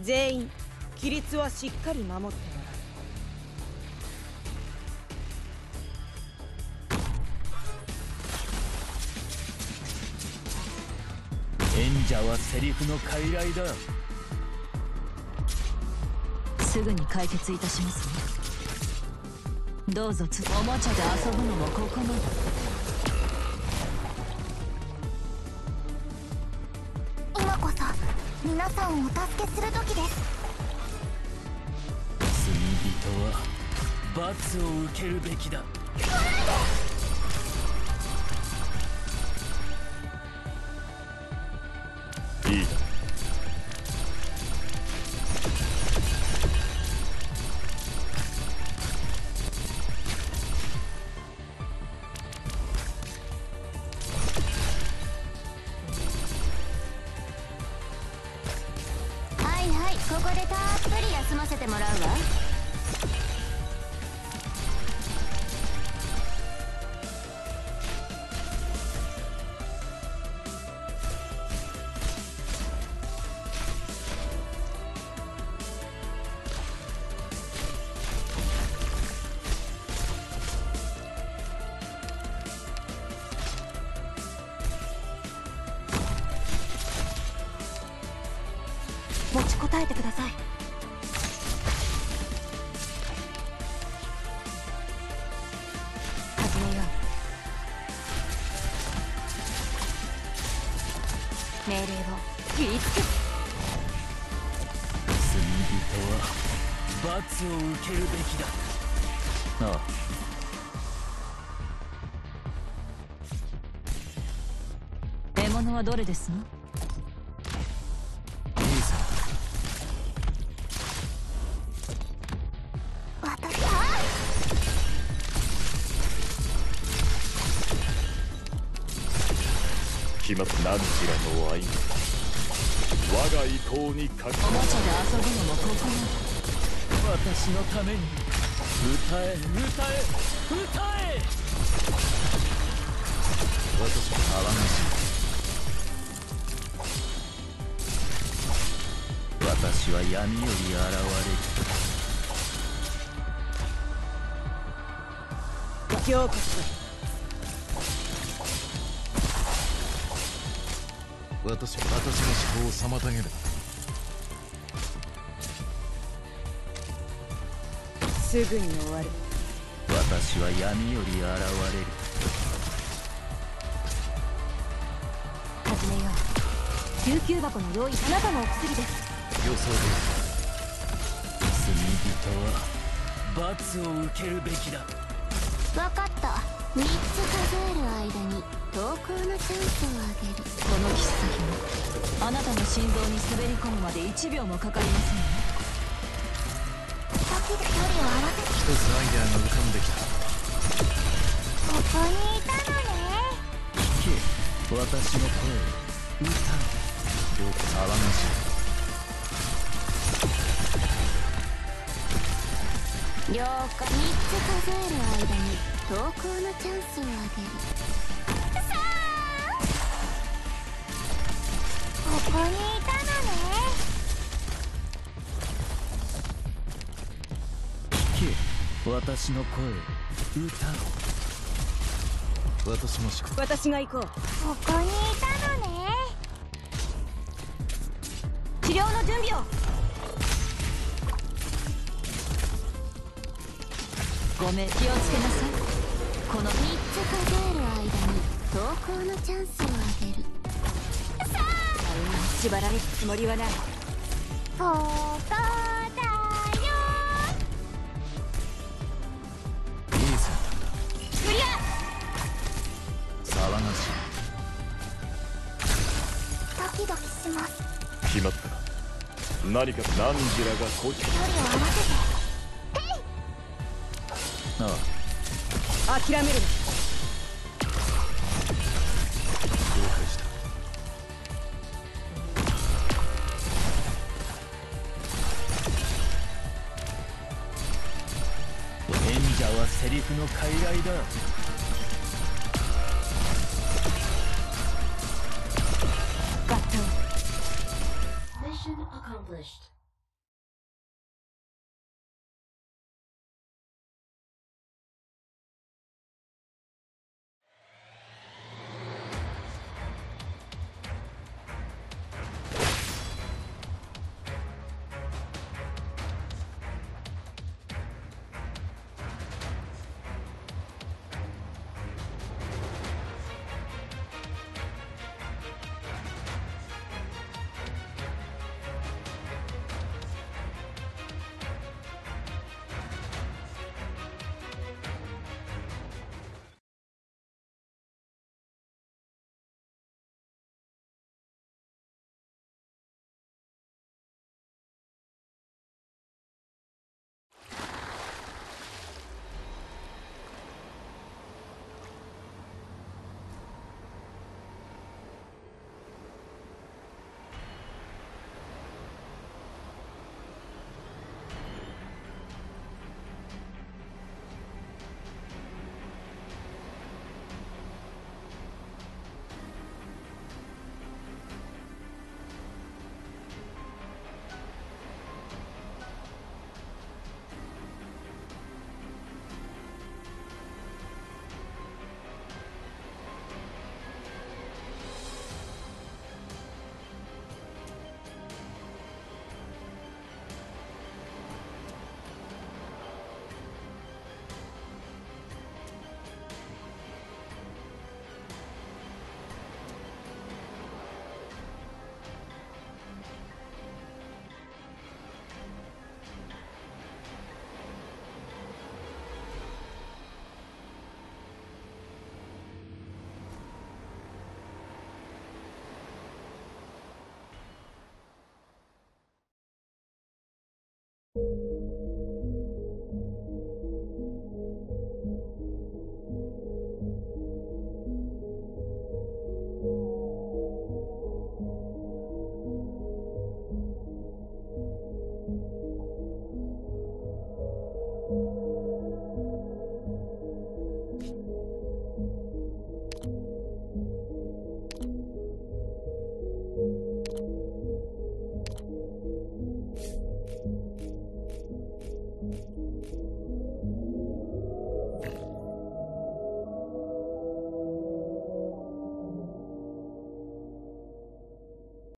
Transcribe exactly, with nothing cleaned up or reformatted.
全員規律はしっかり守ってもらう。演者はセリフの傀儡だ。 すぐに解決いたしますね。どうぞつおもちゃで遊ぶのもここまで。 今こそ皆さんをお助けする時です。 罪人は罰を受けるべきだ。いいだ。 ここでたっぷり休ませてもらうわ。持ちこたえてください。始めよう。命令を切りつけ。 罪人は罰を受けるべきだ。ああ。 獲物はどれですの？ 決まった何時らの愛が我が意向にかかる。 おもちゃで遊ぶのもここまで。 私のために歌え歌え歌え。私は騒がしい。私は闇より現れる。 ようこそ。 私私の思考を妨げる。 すぐに終わる。 私は闇より現れる。 始めよう。救急箱の用意。あなたのお薬です。 予想通罪人は罰を受けるべきだ。 分かった。みっつ数える間に投稿のチャンスをあげる。 この切っ先もあなたの心臓に滑り込むまでいちびょうもかかりませんね。 時で距離を合わせて。 り一つアイデアが浮かんできた。 ここにいたのね。 聞け私の声を。歌う。よく騒がしい。 了解。みっつ数える間に投稿のチャンスをあげる。さあここにいたのね。 聞け私の声を。歌う。 私もしく私が行こう。 ここにいたのね。 治療の準備を。 ごめん、気をつけなさい。このみっつ数える間に投稿のチャンスをあげる。さあ縛られるつもりはない。 ここだよ。 いいさ。 クリア。 騒がしドキドキします。 い。決まった。何か何時らがこっち。 距離を合わせて。 ああ。 諦めるな。 了解した。 演者はセリフの傀儡だ。 ガットン。 Mission accomplished.